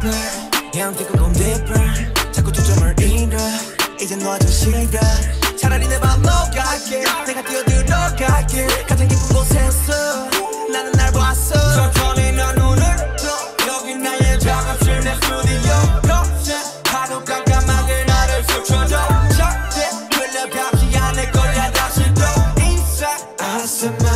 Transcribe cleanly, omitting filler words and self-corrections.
deeper Yeah I'm thinking go deeper 자꾸 초점을 잃어 이제 너 좀 싫어 차라리 내 맘 녹아게 내가 뛰어들어갈게 가장 깊은 곳에서 나는 날 봤어 천천히 난 눈을 떠 여기 나의 작업실 내 스튜디오 거실 하루 깜깜하게 나를 스쳐줘 절대 흘려가지 않을 거야 다시 또 inside I set my